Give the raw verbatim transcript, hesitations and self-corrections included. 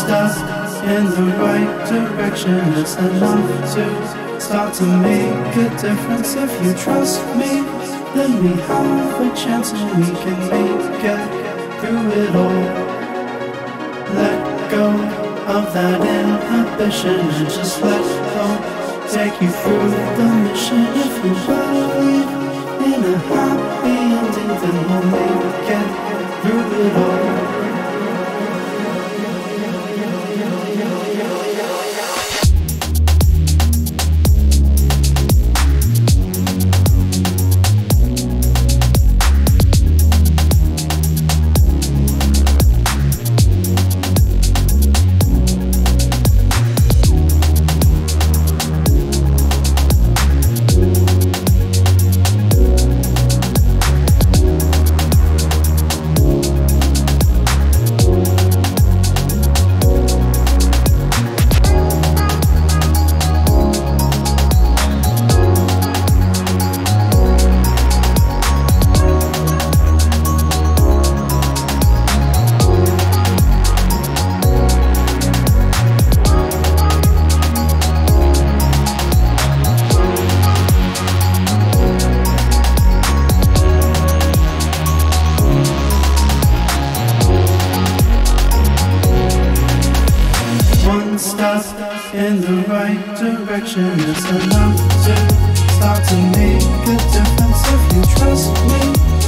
step in the right direction is enough to start to make a difference. If you trust me, then we have a chance and we can make it through it all. Let go of that inhibition and just let go. Take you through the mission. If you believe in a happy ending, then we'll make it through it all. Step in the right direction is enough to start to make a difference. If you trust me,